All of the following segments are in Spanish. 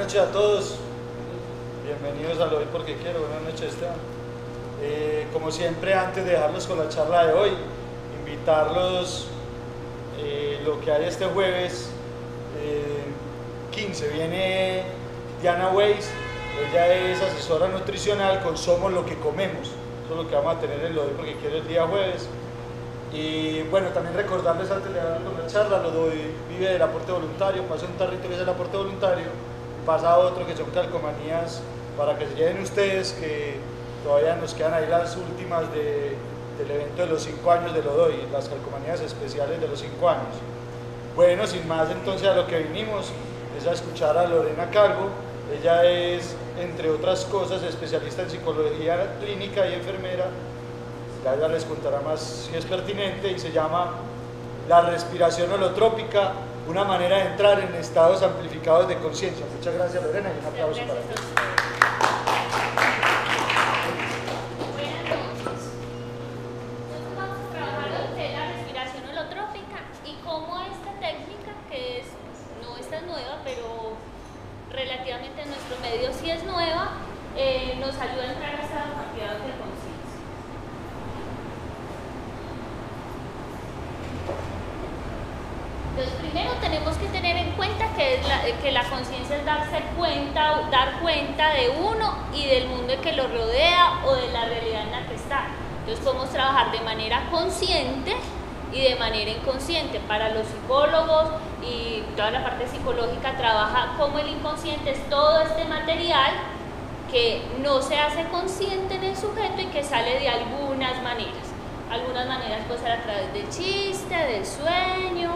noches a todos, bienvenidos a Lo Doy Porque Quiero. Buenas noches, Esteban. Como siempre, antes de dejarlos con la charla de hoy, invitarlos, lo que hay este jueves 15, viene Diana Weiss. Ella es asesora nutricional con Somos Lo Que Comemos. Eso es lo que vamos a tener en Lo Doy Porque Quiero el día jueves. Y bueno, también recordarles antes de darles con la charla, Lo Doy vive del aporte voluntario. Pasa un tarrito que es el aporte voluntario, pasa otro que son calcomanías para que se lleven ustedes, que todavía nos quedan ahí las últimas del evento de los 5 años de Lo Doy, las calcomanías especiales de los 5 años. Bueno, sin más, entonces a lo que vinimos es a escuchar a Lorena Calvo. Ella es, entre otras cosas, especialista en psicología clínica y enfermera. Ya ella les contará más si es pertinente, y se llama La respiración holotrópica, una manera de entrar en estados amplificados de conciencia. Muchas gracias, Lorena, y un aplauso para ti. Buenas noches. Nosotros vamos a trabajar hoy de la respiración holotrópica y cómo esta técnica, que no es tan nueva, pero relativamente en nuestro medio sí es nueva, nos ayuda a entrar a estados ampliados de conciencia. Entonces, primero tenemos que tener en cuenta que la conciencia es dar cuenta de uno y del mundo que lo rodea o de la realidad en la que está. Entonces podemos trabajar de manera consciente y de manera inconsciente. Para los psicólogos y toda la parte psicológica trabaja como el inconsciente es todo este material que no se hace consciente en el sujeto y que sale de algunas maneras. Algunas maneras puede ser a través del chiste, del sueño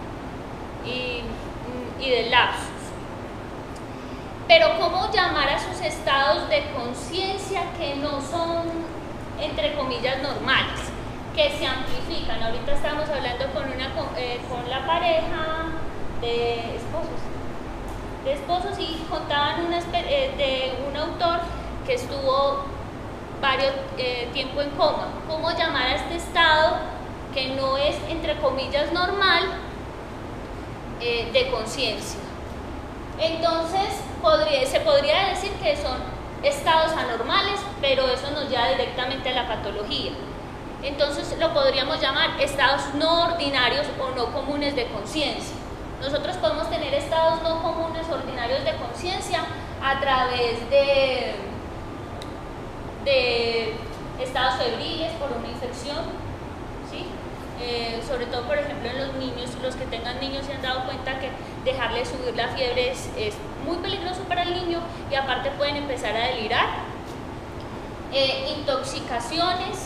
y del lapsus. Pero ¿cómo llamar a sus estados de conciencia que no son, entre comillas, normales, que se amplifican? Ahorita estamos hablando con la pareja de esposos y contaban de un autor que estuvo varios tiempo en coma. ¿Cómo llamar a este estado que no es, entre comillas, normal, de conciencia? Entonces se podría decir que son estados anormales, pero eso nos lleva directamente a la patología. Entonces lo podríamos llamar estados no ordinarios o no comunes de conciencia. Nosotros podemos tener estados no comunes ordinarios de conciencia a través de estados febriles por una infección, ¿sí? Sobre todo, por ejemplo, en los niños, los que tengan niños se han dado cuenta que dejarle subir la fiebre es muy peligroso para el niño, y aparte pueden empezar a delirar. Intoxicaciones,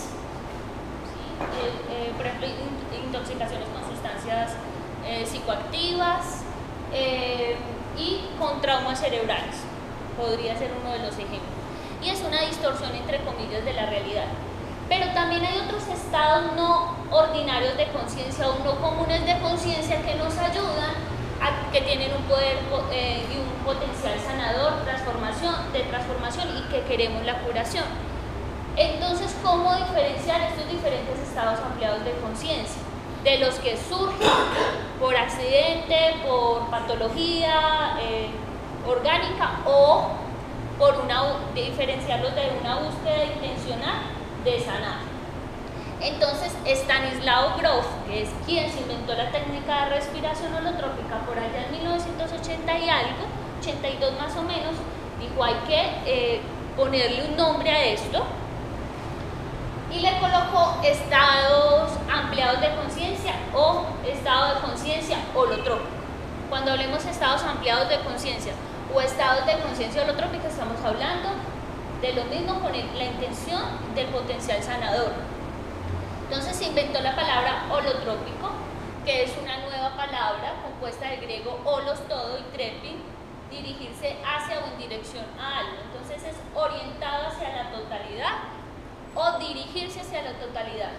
¿sí? Por ejemplo, intoxicaciones con sustancias psicoactivas y con traumas cerebrales, podría ser uno de los ejemplos. Y es una distorsión, entre comillas, de la realidad. Pero también hay otros estados no ordinarios de conciencia o no comunes de conciencia que nos ayudan, que tienen un poder y un potencial sanador, de transformación, y que queremos la curación. Entonces, ¿cómo diferenciar estos diferentes estados ampliados de conciencia? De los que surgen por accidente, por patología orgánica, o diferenciarlos de una búsqueda intencional de sanar. Entonces, Stanislaw Grof, que es quien se inventó la técnica de respiración holotrópica por allá en 1980 y algo, 82 más o menos, dijo: hay que ponerle un nombre a esto, y le colocó estados ampliados de conciencia o estado de conciencia holotrópico. Cuando hablemos de estados ampliados de conciencia o estados de conciencia holotrópica, estamos hablando de lo mismo con la intención del potencial sanador. Entonces se inventó la palabra holotrópico, que es una nueva palabra compuesta del griego holos, todo, y trepin, dirigirse hacia o en dirección a algo. Entonces es orientado hacia la totalidad o dirigirse hacia la totalidad.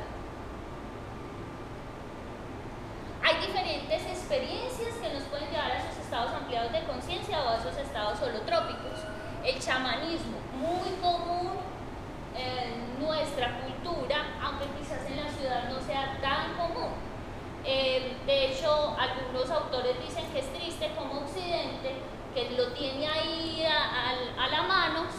Hay diferentes experiencias que nos pueden llevar a esos estados ampliados de conciencia o a esos estados holotrópicos. El chamanismo, muy común en nuestra cultura, aunque quizás en la ciudad no sea tan común. De hecho, algunos autores dicen que es triste como Occidente, que lo tiene ahí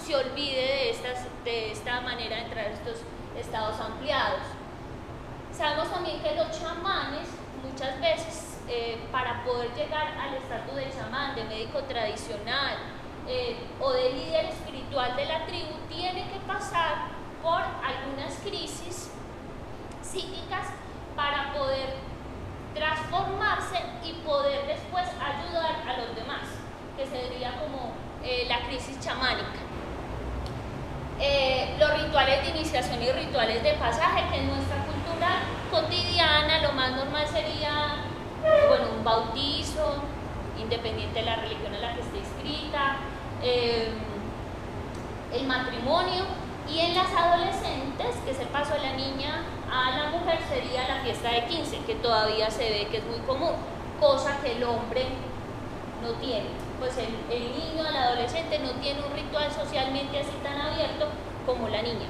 se olvide de esta manera de entrar a estos estados ampliados. Sabemos también que los chamanes muchas veces para poder llegar al estatus de chamán, de médico tradicional o de líder espiritual de la tribu, tienen que pasar por algunas crisis psíquicas para poder transformarse y poder después ayudar a los demás, que sería como la crisis chamánica. Los rituales de iniciación y rituales de pasaje, que en nuestra cultura cotidiana lo más normal sería, bueno, un bautizo, independiente de la religión en la que esté inscrita, el matrimonio, y en las adolescentes, que es el paso de la niña a la mujer, sería la fiesta de 15, que todavía se ve que es muy común, cosa que el hombre no tiene. Pues el niño, el adolescente no tiene un ritual socialmente así tan abierto como la niña.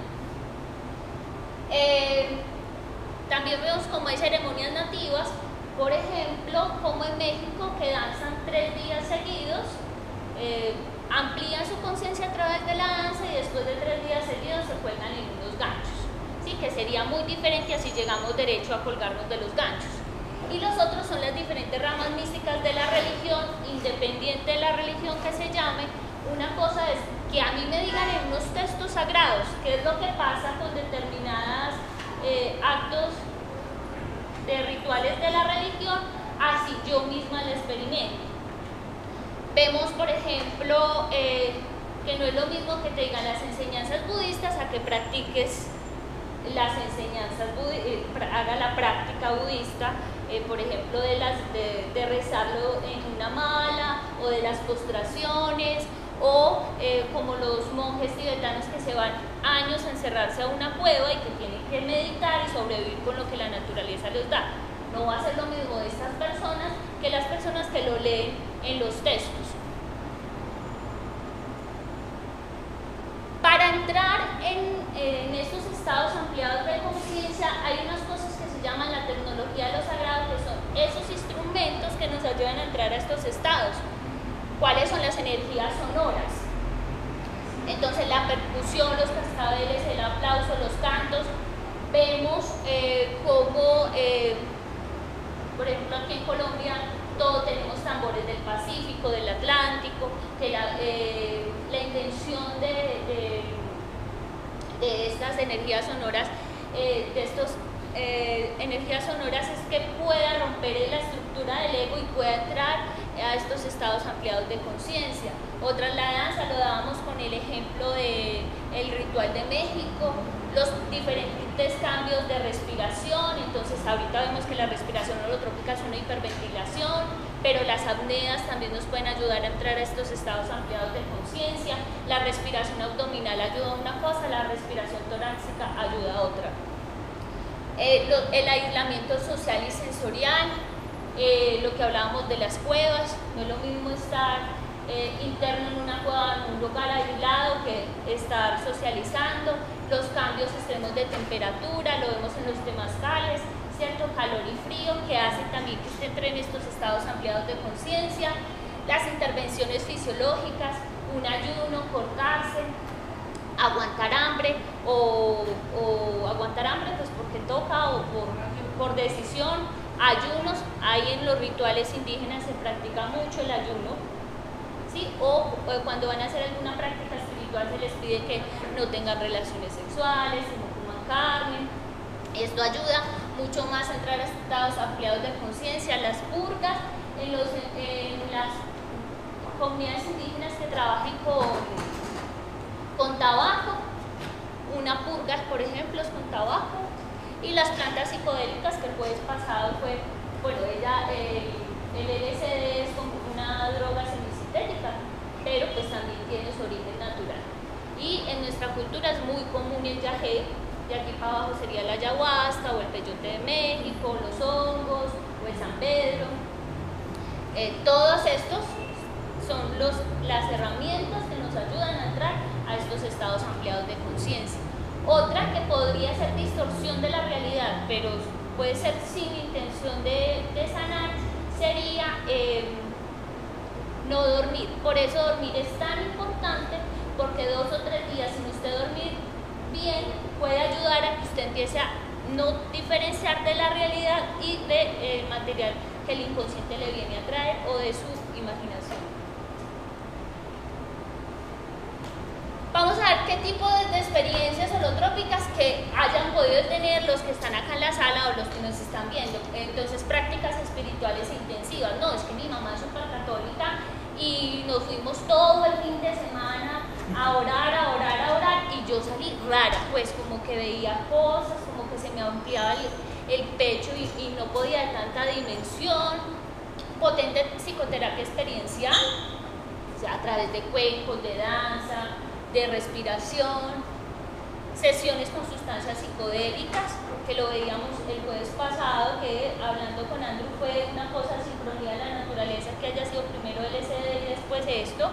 También vemos como hay ceremonias nativas, por ejemplo, como en México, que danzan 3 días seguidos, amplían su conciencia a través de la danza y después de 3 días seguidos se cuelgan en unos ganchos, ¿sí? Que sería muy diferente así llegamos derecho a colgarnos de los ganchos. Y los otros son las diferentes ramas místicas de la religión, independiente de la religión que se llame. Una cosa es que a mí me digan en unos textos sagrados qué es lo que pasa con determinados actos de rituales de la religión, así yo misma la experimento. Vemos, por ejemplo, que no es lo mismo que te digan las enseñanzas budistas a que practiques las enseñanzas haga la práctica budista, por ejemplo, de rezarlo en una mala, o de las postraciones, o como los monjes tibetanos que se van años a encerrarse a una cueva y que tienen que meditar y sobrevivir con lo que la naturaleza les da. No va a ser lo mismo de estas personas que las personas que lo leen en los textos. Para entrar en estos estados ampliados de conciencia hay unas cosas que se llaman la tecnología de lo sagrado, que son esos instrumentos que nos ayudan a entrar a estos estados. ¿Cuáles son las energías sonoras? Entonces la percusión, los cascabeles, el aplauso, los cantos. Vemos cómo, por ejemplo, aquí en Colombia todos tenemos tambores del Pacífico, del Atlántico, que la intención de estas energías sonoras, energías sonoras es que pueda romper la estructura del ego y pueda entrar a estos estados ampliados de conciencia. Otra es la danza, lo dábamos con el ejemplo del ritual de México, los diferentes cambios de respiración. Entonces ahorita vemos que la respiración holotrópica es una hiperventilación, pero las apneas también nos pueden ayudar a entrar a estos estados ampliados de conciencia. La respiración abdominal ayuda a una cosa, la respiración torácica ayuda a otra. El aislamiento social y sensorial, lo que hablábamos de las cuevas, no es lo mismo estar interno en una cueva, en un lugar aislado, que estar socializando. Los cambios extremos de temperatura, lo vemos en los temazcales, ¿cierto? Calor y frío, que hacen también que usted entre en estos estados ampliados de conciencia. Las intervenciones fisiológicas, un ayuno, cortarse, aguantar hambre, o aguantar hambre pues porque toca o por decisión, ayunos. Ahí en los rituales indígenas se practica mucho el ayuno, ¿sí? O cuando van a hacer alguna práctica espiritual se les pide que no tengan relaciones sexuales, que no coman carne. Esto ayuda mucho más a entrar a estados ampliados de conciencia. Las purgas en las comunidades indígenas que trabajen con tabaco, una purga, por ejemplo, es con tabaco. Y las plantas psicodélicas, que el jueves pasado fue, bueno, el LSD es como una droga semisintética, pero pues también tiene su origen natural. Y en nuestra cultura es muy común el yagé, y aquí para abajo sería la ayahuasca o el peyote de México, los hongos o el San Pedro. Todos estos son las herramientas que nos ayudan a entrar a estos estados ampliados de conciencia. Otra que podría ser distorsión de la realidad, pero puede ser sin intención de sanar, sería no dormir. Por eso dormir es tan importante, porque 2 o 3 bien puede ayudar a que usted empiece a no diferenciar de la realidad y del material que el inconsciente le viene a traer o de su imaginación. Vamos a ver qué tipo de experiencias holotrópicas que hayan podido tener los que están acá en la sala o los que nos están viendo. Entonces, prácticas espirituales intensivas. No, es que mi mamá es súper católica y nos fuimos todo el fin de semana a orar, a orar, a orar, y yo salí rara, pues como que veía cosas, como que se me ampliaba el pecho y no podía de tanta dimensión. Potente psicoterapia experiencial, o sea, a través de cuencos, de danza, de respiración, sesiones con sustancias psicodélicas, que lo veíamos el jueves pasado, que hablando con Andrew fue una cosa sincronía de la naturaleza, que haya sido primero LSD y después esto.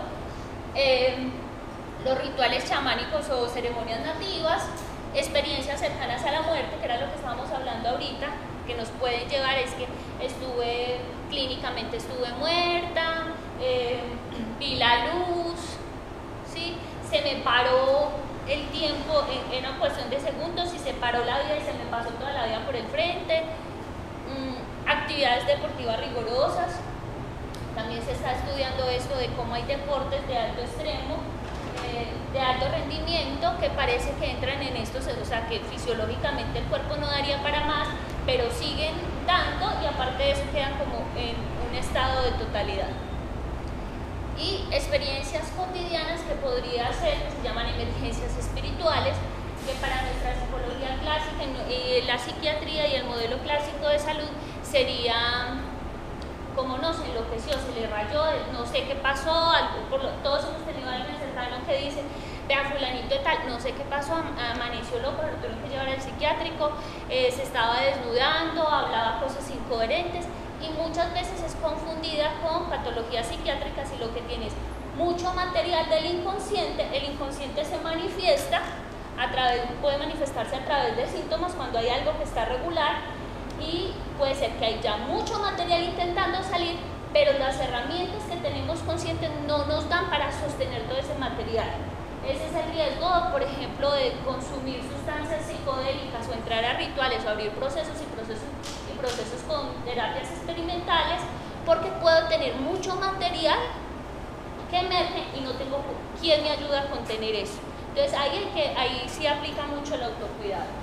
Los rituales chamánicos o ceremonias nativas, experiencias cercanas a la muerte, que era lo que estábamos hablando ahorita, que nos pueden llevar, es que clínicamente estuve muerta, vi la luz, ¿sí? Se me paró el tiempo en una cuestión de segundos y se paró la vida y se me pasó toda la vida por el frente. Actividades deportivas rigurosas, también se está estudiando esto de cómo hay deportes de alto extremo, de alto rendimiento, que parece que entran en estos, o sea, que fisiológicamente el cuerpo no daría para más, pero siguen dando y aparte de eso quedan como en un estado de totalidad. Y experiencias cotidianas que podría ser, que se llaman emergencias espirituales, que para nuestra psicología clásica, la psiquiatría y el modelo clásico de salud sería como no se enloqueció, se le rayó, no sé qué pasó, todos hemos tenido alguien cercano que dice, vea fulanito de tal, no sé qué pasó, amaneció loco, lo tuvieron que llevar al psiquiátrico, se estaba desnudando, hablaba cosas incoherentes, y muchas veces es confundida con patologías psiquiátricas y lo que tiene es mucho material del inconsciente. El inconsciente se manifiesta puede manifestarse a través de síntomas cuando hay algo que está regular, y puede ser que hay ya mucho material intentando salir, pero las herramientas que tenemos conscientes no nos dan para sostener todo ese material. Ese es el riesgo, por ejemplo, de consumir sustancias psicodélicas o entrar a rituales o abrir procesos con terapias experimentales, porque puedo tener mucho material que emerge y no tengo quién me ayuda a contener eso. Entonces ahí sí aplica mucho el autocuidado.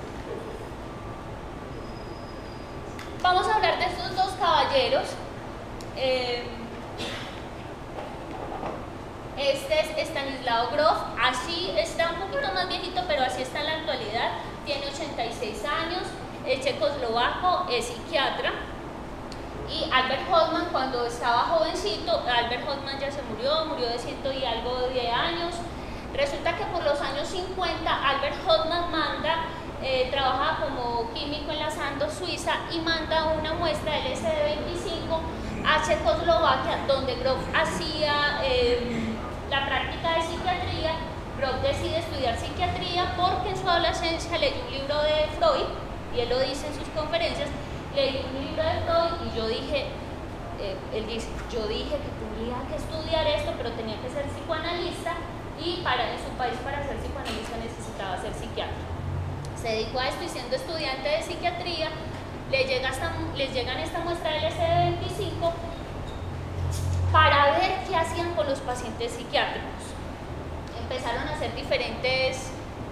Vamos a hablar de estos dos caballeros. Este es Stanislaw Grof, así está un poquito más viejito, pero así está en la actualidad, tiene 86 años, es checoslovaco, es psiquiatra. Y Albert Hofmann, cuando estaba jovencito, Albert Hofmann ya se murió de 100 y algo de años. Resulta que por los años 50 Albert Hofmann trabaja como químico en la Sandoz, Suiza, y manda una muestra de LSD-25 a Checoslovaquia, donde Grof hacía la práctica de psiquiatría. Grof decide estudiar psiquiatría porque en su adolescencia leyó un libro de Freud, y él lo dice en sus conferencias, leí un libro de Freud y yo dije, él dice, yo dije que tenía que estudiar esto, pero tenía que ser psicoanalista, y en su país para ser psicoanalista necesitaba ser psiquiatra. Se dedicó a esto y siendo estudiante de psiquiatría, les llegan esta muestra de LSD-25 para ver qué hacían con los pacientes psiquiátricos. Empezaron a hacer diferentes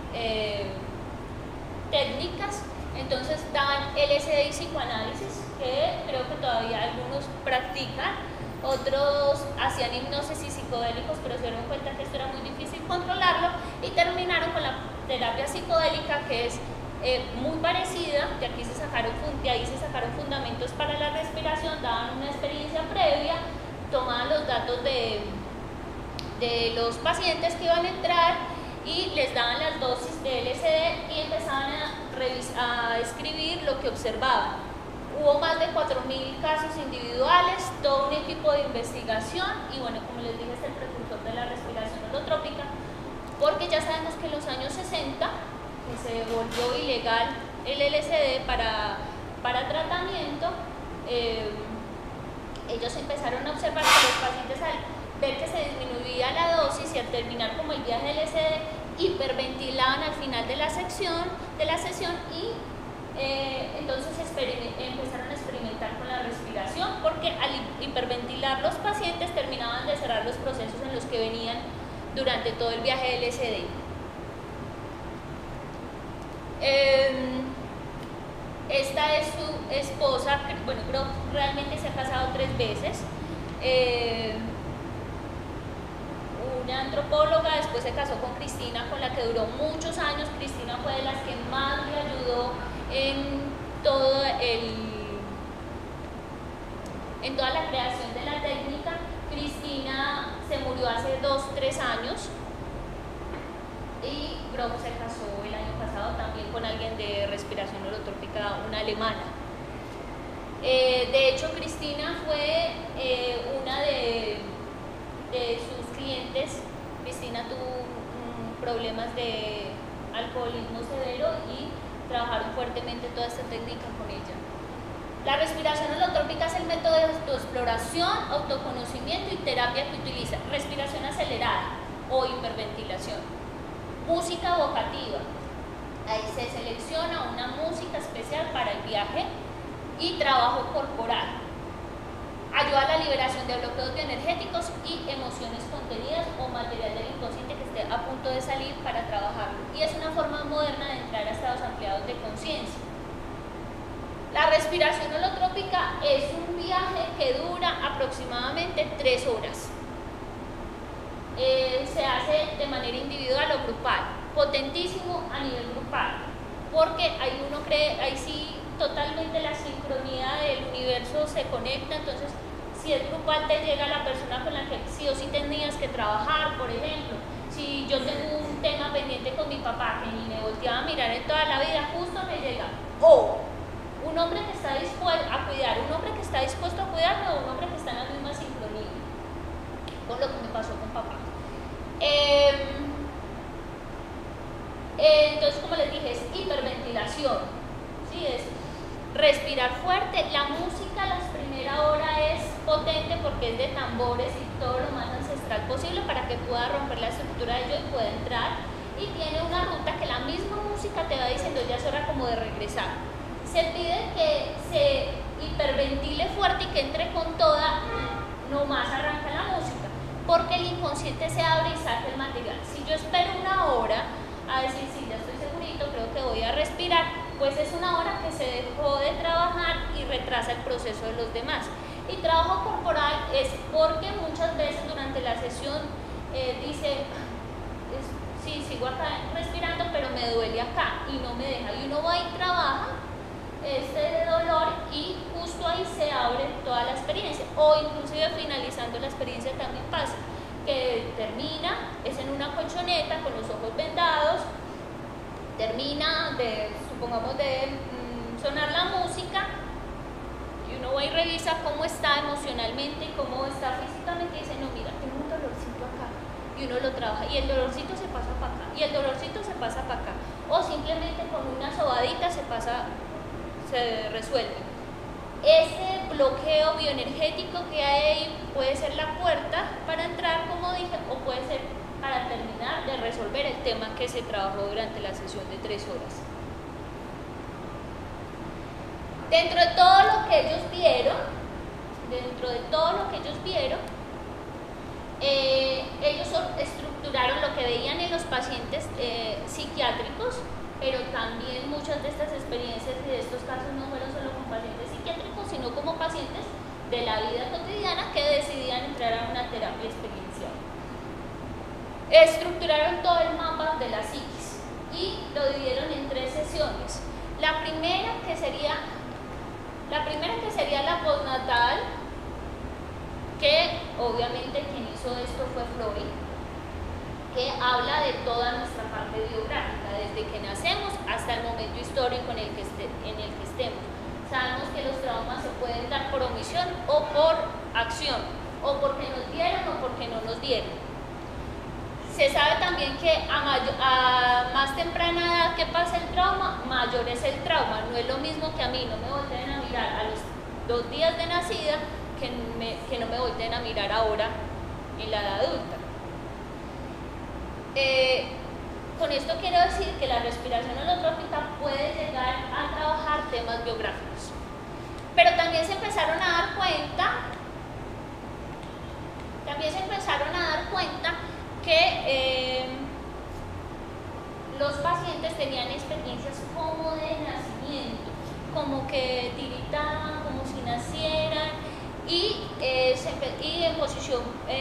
técnicas. Entonces daban LSD y psicoanálisis, que creo que todavía algunos practican, otros hacían hipnosis y psicodélicos, pero se dieron cuenta que esto era muy difícil controlarlo y terminaron con la terapia psicodélica, que es muy parecida, de ahí se sacaron fundamentos para la respiración, daban una experiencia previa, tomaban los datos de los pacientes que iban a entrar y les daban las dosis de LSD y empezaban a escribir lo que observaban. Hubo más de 4.000 casos individuales, todo un equipo de investigación, y bueno, como les dije, es el precursor de la respiración holotrópica, porque ya sabemos que en los años 60 que se volvió ilegal el LSD para tratamiento, ellos empezaron a observar que los pacientes, al ver que se disminuía la dosis y al terminar como el viaje del LSD, hiperventilaban al final de la sesión y entonces empezaron a experimentar con la respiración, porque al hiperventilar los pacientes terminaban de cerrar los procesos en los que venían durante todo el viaje del LSD. Esta es su esposa, bueno, Grof realmente se ha casado 3 veces. Una antropóloga, después se casó con Cristina, con la que duró muchos años. Cristina fue de las que más le ayudó en toda la creación de la técnica. Cristina se murió hace 2-3 años y Grof se casó el año pasado también con alguien de respiración holotrópica, una alemana. De hecho, Cristina fue una de sus clientes. Cristina tuvo problemas de alcoholismo severo y trabajaron fuertemente toda esta técnica con ella. La respiración holotrópica es el método de autoexploración, autoconocimiento y terapia que utiliza respiración acelerada o hiperventilación, música evocativa. Ahí se selecciona una música especial para el viaje y trabajo corporal. Ayuda a la liberación de bloqueos bioenergéticos y emociones contenidas o material del inconsciente que esté a punto de salir para trabajarlo. Y es una forma moderna de entrar a estados ampliados de conciencia. La respiración holotrópica es un viaje que dura aproximadamente 3 horas. Se hace de manera individual o grupal, potentísimo a nivel grupal, porque ahí uno cree, ahí sí totalmente la sincronía del universo se conecta. Entonces, si es grupal, te llega la persona con la que sí o sí tenías que trabajar. Por ejemplo, si yo tengo un tema pendiente con mi papá que ni me volteaba a mirar en toda la vida, justo me llega un hombre que está dispuesto a cuidar, un hombre que está dispuesto a cuidarme, o un hombre que está en la misma sincronía con lo que me pasó con papá. Entonces, como les dije, es hiperventilación, ¿sí? Es respirar fuerte. La música la primera hora es potente porque es de tambores y todo lo más ancestral posible para que pueda romper la estructura de yo y pueda entrar. Y tiene una ruta que la misma música te va diciendo ya es hora como de regresar. Se pide que se hiperventile fuerte y que entre con toda, nomás arranca la música, porque el inconsciente se abre y saca el material. Si yo espero una hora a decir, sí, ya estoy segurito, creo que voy a respirar, pues es una hora que se dejó de trabajar y retrasa el proceso de los demás. Y trabajo corporal es porque muchas veces durante la sesión dice, sí, sigo acá respirando, pero me duele acá y no me deja. Y uno va y trabaja este dolor y justo ahí se abre toda la experiencia. O inclusive finalizando la experiencia también pasa que termina, es en una colchoneta con los ojos vendados, termina supongamos de sonar la música y uno va y revisa cómo está emocionalmente y cómo está físicamente y dice, no, mira, tengo un dolorcito acá, y uno lo trabaja y el dolorcito se pasa para acá y el dolorcito se pasa para acá, o simplemente con una sobadita se resuelve. Ese bloqueo bioenergético que hay ahí puede ser la puerta para entrar, como dije, o puede ser para terminar de resolver el tema que se trabajó durante la sesión de 3 horas. Dentro de todo lo que ellos vieron, ellos estructuraron lo que veían en los pacientes psiquiátricos, pero también muchas de estas experiencias y de estos casos no fueron solo con pacientes psiquiátricos, sino como pacientes de la vida cotidiana que decidían entrar a una terapia experiencial. Estructuraron todo el mapa de la psiquis y lo dividieron en 3 sesiones. La primera que sería la postnatal, que obviamente quien hizo esto fue Freud, que habla de toda nuestra parte biográfica, desde que nacemos hasta el momento histórico en el que estemos. Sabemos que los traumas se pueden dar por omisión o por acción, o porque nos dieron o porque no nos dieron. Se sabe también que a más temprana edad que pasa el trauma, mayor es el trauma. No es lo mismo que a mí no me volteen a mirar a los 2 días de nacida que no me volteen a mirar ahora en la edad adulta. Con esto quiero decir que la respiración holotrópica puede llegar a trabajar temas biográficos. Pero también se empezaron a dar cuenta, que los pacientes tenían experiencias como de nacimiento, como que tiritaban, como si nacieran, y en posición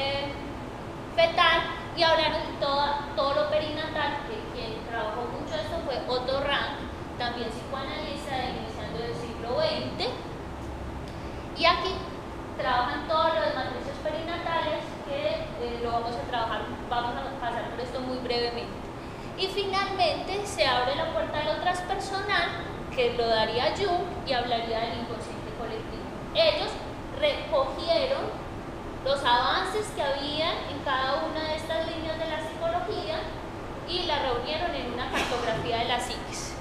fetal, y hablaron de todo lo perinatal, que quien trabajó mucho esto fue Otto Rank, también psicoanalista iniciando el siglo XX, y aquí trabajan todas las matrices perinatales, que lo vamos a pasar por esto muy brevemente. Y finalmente se abre la puerta a lo transpersonal, que lo daría Jung y hablaría del inconsciente colectivo. Ellos recogieron los avances que había en cada una de estas líneas de la psicología y la reunieron en una cartografía de la psiquis.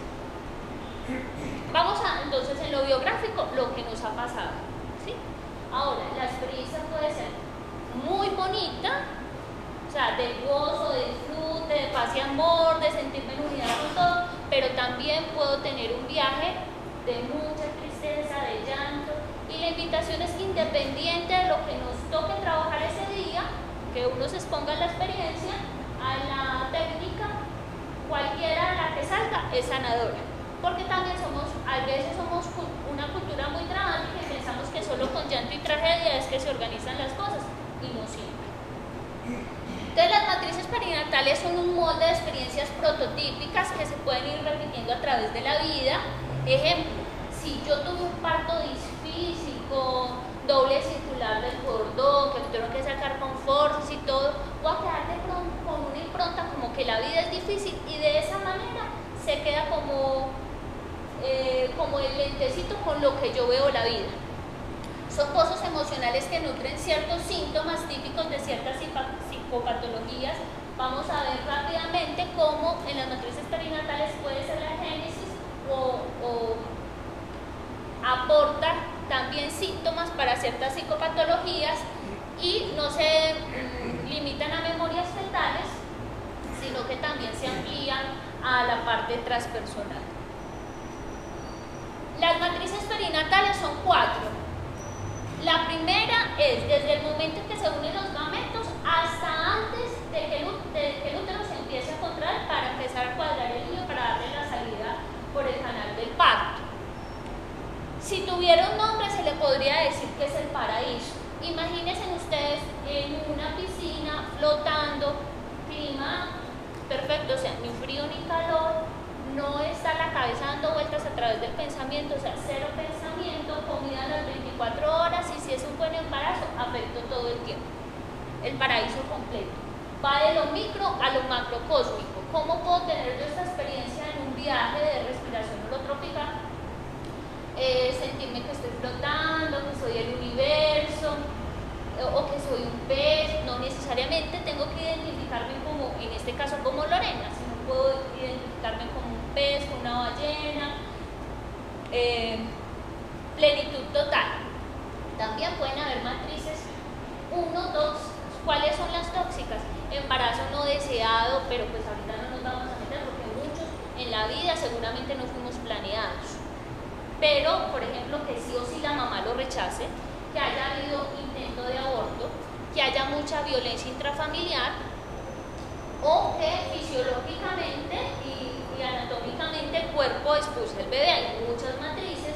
Vamos a, entonces, en lo biográfico, lo que nos ha pasado, ¿sí? Ahora, la experiencia puede ser muy bonita, o sea, del gozo, del disfrute, de paz y amor, de sentirme en unidad con todo, pero también puedo tener un viaje de mucha tristeza, de llanto, y la invitación es que, independiente de lo que nos toque trabajar ese día, que uno se exponga a la experiencia, a la técnica, cualquiera de la que salga es sanadora, porque también a veces somos una cultura muy dramática y pensamos que solo con llanto y tragedia es que se organizan las cosas, y no siempre. Entonces, las matrices perinatales son un molde de experiencias prototípicas que se pueden ir repitiendo a través de la vida. Ejemplo, si yo tuve un parto disfísico, doble circular del cordón, que me tuvieron que sacar con fuerzas y todo, voy a quedar con una impronta como que la vida es difícil, y de esa manera se queda como el lentecito con lo que yo veo la vida. Son pozos emocionales que nutren ciertos síntomas típicos de ciertas psicopatologías. Vamos a ver rápidamente cómo en las matrices perinatales puede ser la génesis o aporta también síntomas para ciertas psicopatologías, y no se limitan a memorias fetales, sino que también se amplían a la parte transpersonal. Las matrices perinatales son 4. La primera es desde el momento en que se unen los gametos hasta antes de que el útero se empiece a contraer para empezar a cuadrar el niño, para darle la salida por el canal del parto. Si tuviera un nombre, se le podría decir que es el paraíso. Imagínense ustedes en una piscina flotando, clima perfecto, o sea, ni frío ni calor, no está la cabeza dando vueltas a través del pensamiento, o sea, cero pensamiento, comida a las 24 horas, y si es un buen embarazo, afecto todo el tiempo. El paraíso completo. Va de lo micro a lo macrocósmico. ¿Cómo puedo tener yo esta experiencia en un viaje de respiración holotrópica? Sentirme que estoy flotando, que soy el universo, o que soy un pez. No necesariamente tengo que identificarme como, en este caso, como Lorena, sino puedo identificarme como un pez, como una ballena. Plenitud total. También pueden haber matrices 1, 2. ¿Cuáles son las tóxicas? Embarazo no deseado, pero pues ahorita no nos vamos a meter porque muchos en la vida seguramente no fuimos planeados. Pero, por ejemplo, que sí o sí la mamá lo rechace, que haya habido intento de aborto, que haya mucha violencia intrafamiliar, o que fisiológicamente y anatómicamente el cuerpo expulse el bebé. Hay muchas matrices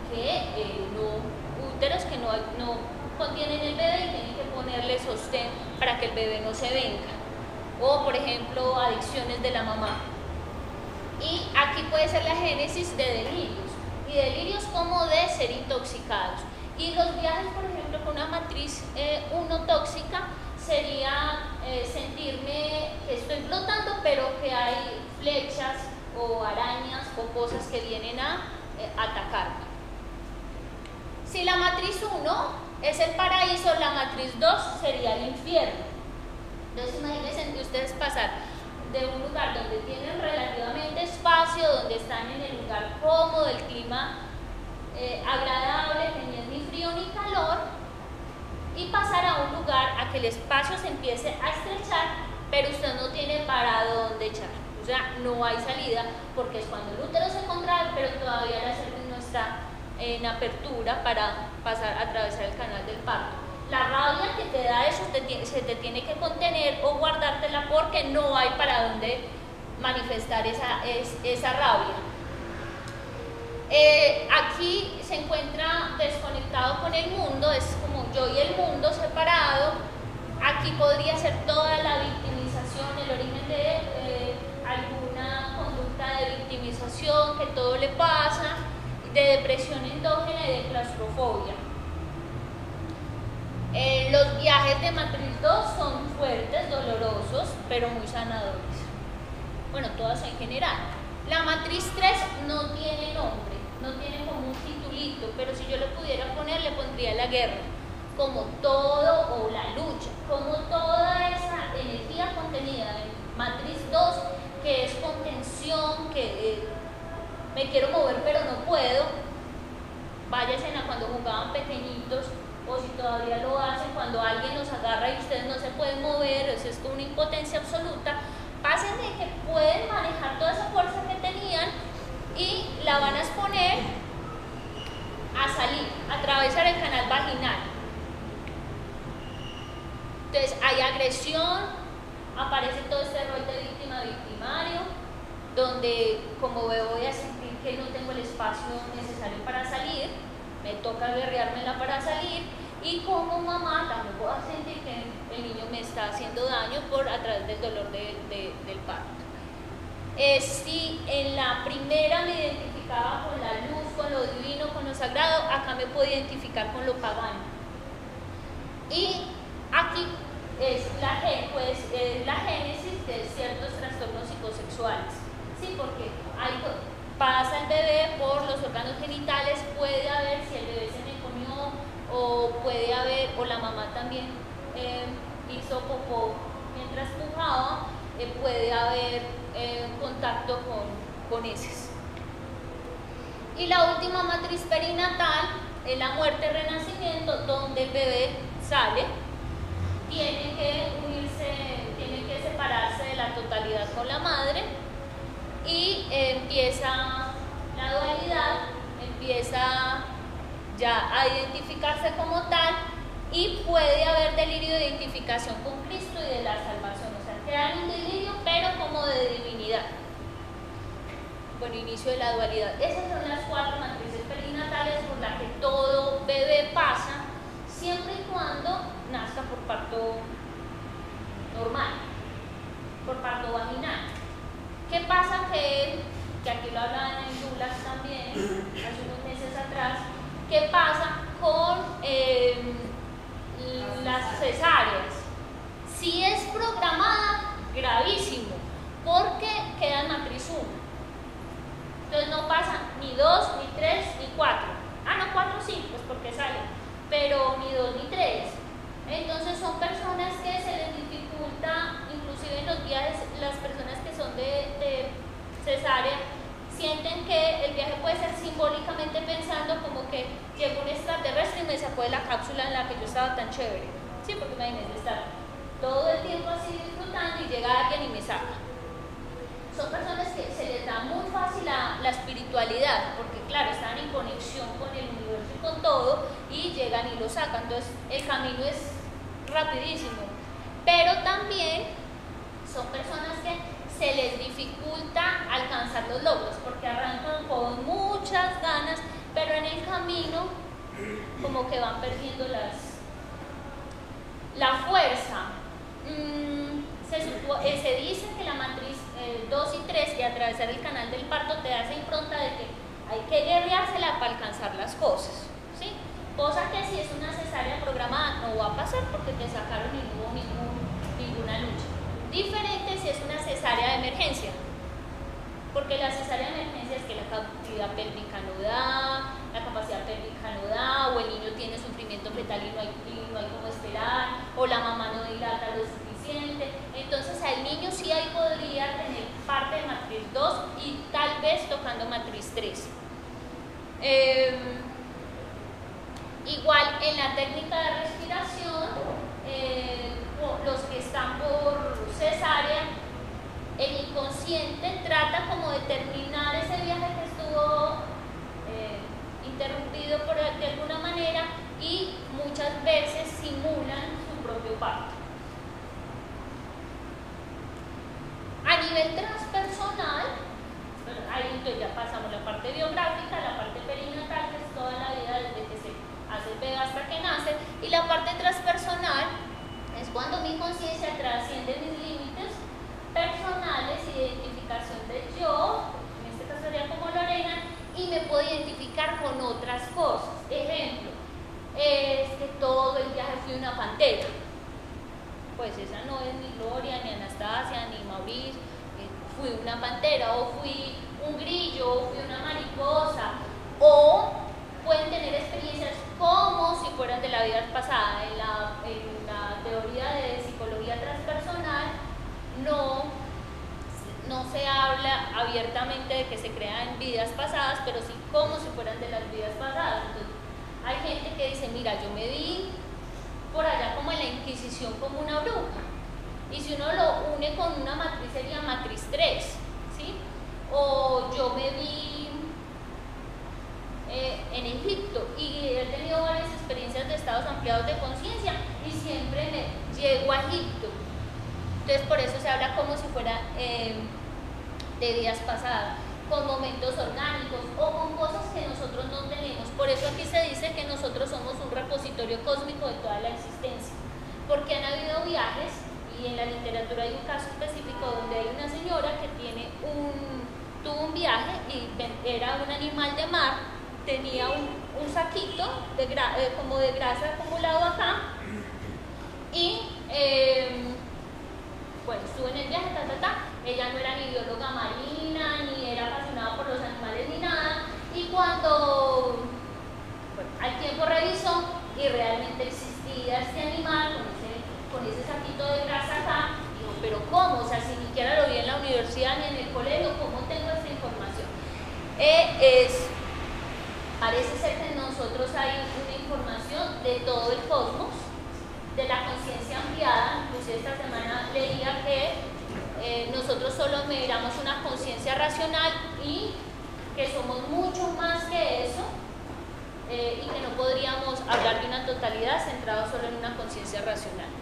úteros que no contienen el bebé y tienen que ponerle sostén para que el bebé no se venga. O, por ejemplo, adicciones de la mamá. Y aquí puede ser la génesis de delirios. Y delirios como de ser intoxicados. Y los viajes, por ejemplo, con una matriz 1 tóxica sería sentirme que estoy flotando, pero que hay flechas o arañas o cosas que vienen a atacarme. Si la matriz 1 es el paraíso, la matriz 2 sería el infierno. Entonces imagínense ustedes pasar de un lugar donde tienen relativamente espacio, donde están en el lugar cómodo, el clima agradable, que no es ni frío ni calor, y pasar a un lugar a que el espacio se empiece a estrechar, pero usted no tiene para dónde echar. sea, no hay salida, porque es cuando el útero se contrae, pero todavía la cervix no está en apertura para pasar a atravesar el canal del parto. La rabia que te da eso se te tiene que contener o guardártela porque no hay para dónde manifestar esa rabia. Aquí se encuentra desconectado con el mundo, es como yo y el mundo separado. Aquí podría ser toda la victimización, el origen de alguna conducta de victimización, que todo le pasa, de depresión endógena y de claustrofobia. Los viajes de matriz 2 son fuertes, dolorosos, pero muy sanadores. Bueno, todas en general. La matriz 3 no tiene nombre, no tiene como un titulito, pero si yo le pudiera poner, le pondría la guerra, como todo, o la lucha, como toda esa energía contenida en matriz 2, que es contención, que me quiero mover pero no puedo. Váyanse a cuando jugaban pequeñitos, o si todavía lo hacen, cuando alguien los agarra y ustedes no se pueden mover, eso es una impotencia absoluta. Pásenme que pueden manejar toda esa fuerza que tenían y la van a exponer a salir, a atravesar el canal vaginal. Entonces hay agresión, aparece todo este rol de víctima-victimario, donde como voy a sentir que no tengo el espacio necesario para salir, me toca guerreármela para salir, y como mamá también puedo sentir que el niño me está haciendo daño a través del dolor del parto. Si en la primera me identificaba con la luz, con lo divino, con lo sagrado, acá me puedo identificar con lo pagano. Y aquí es la génesis de ciertos trastornos psicosexuales, ¿sí? Porque pasa el bebé por los órganos genitales, puede haber, si el bebé se me comió, o puede haber, o la mamá también hizo popó mientras pujaba, puede haber contacto con heces. Y la última matriz perinatal es la muerte-renacimiento, donde el bebé sale, tiene que unirse, tiene que separarse de la totalidad con la madre, y empieza la dualidad, empieza ya a identificarse como tal, y puede haber delirio de identificación con Cristo y de la salvación, o sea, queda en un delirio pero como de divinidad. Bueno, inicio de la dualidad. Esas son las 4 matrices perinatales por las que todo bebé pasa, siempre y cuando nazca por parto normal, por parto vaginal. ¿Qué pasa? Que aquí lo hablaban en Dulas también, hace unos meses atrás, ¿qué pasa con las cesáreas? Si es programada, gravísimo, porque queda en matriz 1. Entonces no pasa ni 2, ni 3, ni 4. Ah, no, 4 sí, pues porque sale, pero ni 2 ni 3. Entonces son personas que se les dificulta, inclusive en los viajes, las personas que son de cesárea, sienten que el viaje puede ser simbólicamente pensando como que llegó un extraterrestre y me sacó de la cápsula en la que yo estaba tan chévere. Sí, porque imagínense estar todo el tiempo así disfrutando y llega alguien y me saca. Son personas que se les da muy fácil la espiritualidad, porque claro, están en conexión con el universo y con todo, y llegan y lo sacan. Entonces el camino es rapidísimo. Pero también son personas que se les dificulta alcanzar los logros, porque arrancan con muchas ganas, pero en el camino como que van perdiendo la fuerza. Se dice que la matriz 2 y 3 y atravesar el canal del parto te da esa impronta de que hay que guerreársela para alcanzar las cosas, ¿sí? Cosa que si es una cesárea programada no va a pasar porque te sacaron y no hubo ninguna lucha. Diferente si es una cesárea de emergencia, porque la cesárea de emergencia es que la capacidad pélvica no da, la capacidad pélvica no da, o el niño tiene sufrimiento fetal y no hay cómo esperar, o la mamá no dilata lo suficiente. Entonces al niño sí ahí podría tener parte de matriz 2 y tal vez tocando matriz 3. Igual en la técnica de respiración, los que están por cesárea, el inconsciente nivel transpersonal, ahí entonces ya pasamos la parte biográfica, la parte perinatal, que es toda la vida desde que se hace el bebé hasta que nace, y la parte transpersonal es cuando mi conciencia trasciende mis límites personales, identificación de yo, en este caso sería como Lorena, y me puedo identificar con otras cosas. Ejemplo, es que todo el viaje fui una pantera. Pues esa no es ni Gloria, ni Anastasia, ni Mauricio. Fui una pantera, o fui un grillo, o fui una mariposa, o pueden tener experiencias como si fueran de la vida pasada. En la teoría de psicología transpersonal no se habla abiertamente de que se crean vidas pasadas, pero sí como si fueran de las vidas pasadas. Entonces, hay gente que dice, mira, yo me vi por allá como en la Inquisición como una bruja. Y si uno lo une con una matriz sería matriz 3, ¿sí? O yo me vi en Egipto y he tenido varias experiencias de estados ampliados de conciencia y siempre me llego a Egipto. Entonces por eso se habla como si fuera de vidas pasadas, con momentos orgánicos o con cosas que nosotros no tenemos. Por eso aquí se dice que nosotros somos un repositorio cósmico de toda la existencia, porque han habido viajes. Y en la literatura hay un caso específico donde hay una señora que tuvo un viaje y era un animal de mar, tenía un saquito como de grasa acumulado acá y bueno, estuvo en el viaje, ella no era ni bióloga marina, ni era apasionada por los animales ni nada, y cuando al tiempo revisó y realmente existía este animal con ese saquito de grasa acá, digo, pero ¿cómo? O sea, si ni siquiera lo vi en la universidad ni en el colegio, ¿cómo tengo esta información? Parece ser que en nosotros hay una información de todo el cosmos, de la conciencia ampliada. Inclusive esta semana leía que nosotros solo miramos una conciencia racional y que somos mucho más que eso, y que no podríamos hablar de una totalidad centrada solo en una conciencia racional.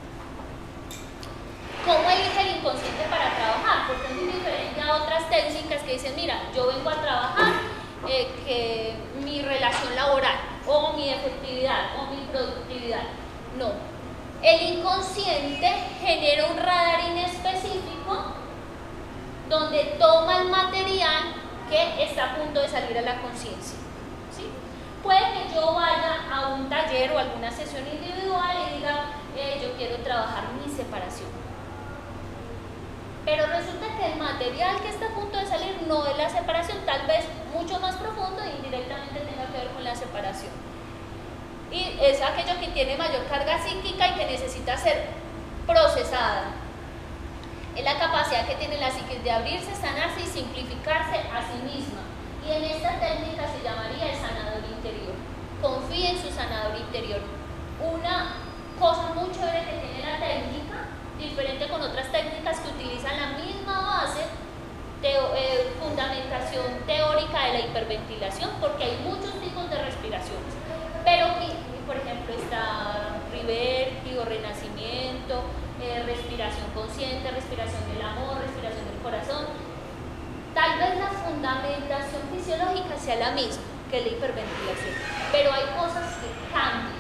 ¿Cómo elige el inconsciente para trabajar? Porque es muy diferente a otras técnicas que dicen, mira, yo vengo a trabajar que mi relación laboral, o mi efectividad, o mi productividad. No. El inconsciente genera un radar inespecífico donde toma el material que está a punto de salir a la conciencia. ¿Sí? Puede que yo vaya a un taller o alguna sesión individual y diga, yo quiero trabajar mi separación. Pero resulta que el material que está a punto de salir no es la separación, tal vez mucho más profundo e indirectamente tenga que ver con la separación. Y es aquello que tiene mayor carga psíquica y que necesita ser procesada. Es la capacidad que tiene la psique de abrirse, sanarse y simplificarse a sí misma. Y en esta técnica se llamaría el sanador interior. Confíe en su sanador interior. Una cosa muy chévere que tiene la técnica, diferente con otras técnicas que utilizan la misma base, fundamentación teórica de la hiperventilación, porque hay muchos tipos de respiraciones. Pero, por ejemplo, está Riverti o Renacimiento, respiración consciente, respiración del amor, respiración del corazón. Tal vez la fundamentación fisiológica sea la misma que la hiperventilación, pero hay cosas que cambian.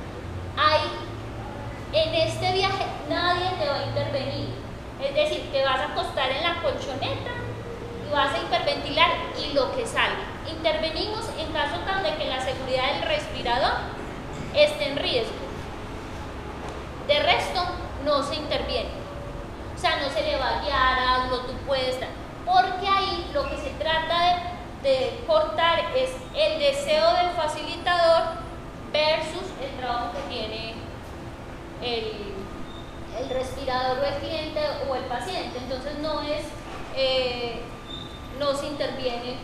En este viaje nadie te va a intervenir, es decir, te vas a acostar en la colchoneta y vas a hiperventilar y lo que salga. Intervenimos en caso tal de que la seguridad del respirador esté en riesgo. De resto, no se interviene. O sea, no se le va a guiar, hazlo, tú puedes, porque ahí lo que se trata de cortar es el deseo del facilitador versus el trabajo que tiene el respirador o el cliente o el paciente. Entonces no se interviene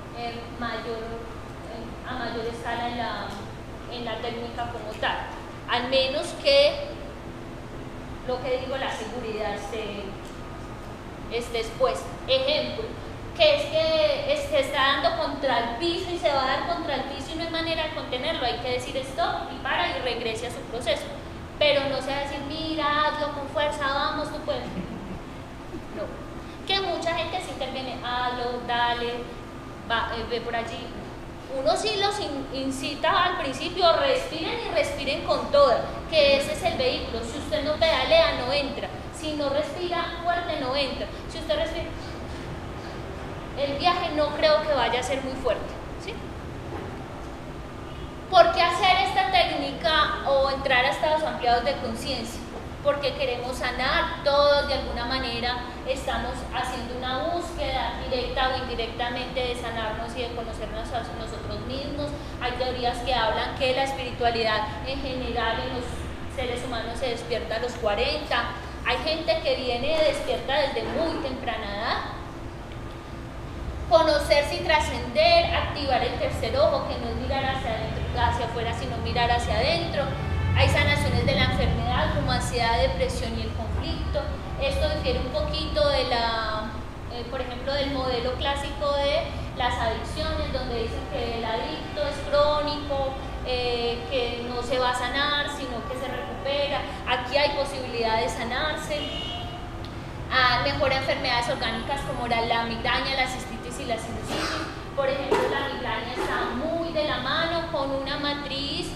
a mayor escala en la técnica como tal, al menos que lo que digo, la seguridad esté expuesta. Ejemplo, que es que se está dando contra el piso y se va a dar contra el piso y no hay manera de contenerlo, hay que decir stop y para y regrese a su proceso. Pero no se va a decir, mira, hazlo con fuerza, vamos, tú puedes. No. Que gente sí interviene, hazlo, dale, ve por allí. Uno sí los incita al principio, respiren y respiren con toda, que ese es el vehículo. Si usted no pedalea, no entra. Si no respira fuerte, no entra. Si usted respira, el viaje no creo que vaya a ser muy fuerte, ¿sí? ¿Por qué hacer esta técnica o entrar a estados ampliados de conciencia? Porque queremos sanar, todos de alguna manera estamos haciendo una búsqueda directa o indirectamente de sanarnos y de conocernos a nosotros mismos. Hay teorías que hablan que la espiritualidad en general en los seres humanos se despierta a los 40. Hay gente que viene despierta desde muy temprana edad. Conocerse y trascender, activar el tercer ojo, que no es mirar hacia afuera, sino mirar hacia adentro. Hay sanaciones de la enfermedad como ansiedad, depresión y el conflicto. Esto difiere un poquito de por ejemplo, del modelo clásico de las adicciones, donde dicen que el adicto es crónico, que no se va a sanar, sino que se recupera. Aquí hay posibilidad de sanarse. Mejora enfermedades orgánicas como la migraña, la cistitis y la sinusitis. Por ejemplo, la migraña está muy de la mano con una matriz